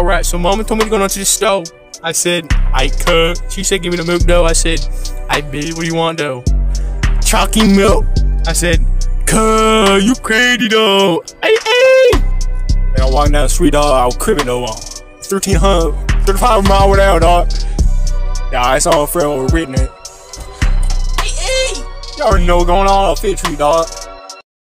Alright, so mama told me to go down to the store. I said, I could. She said, give me the milk though. I said, I bitch, what do you want though? Chalky milk. I said, cuz, you crazy though. Hey, hey. And I walked down the street, dog. I was cribbing though. 1,300, 35 miles over there, dog. Yeah, I saw a friend over written it. Hey, hey. Y'all already know what's going on up Fifth Street, dog.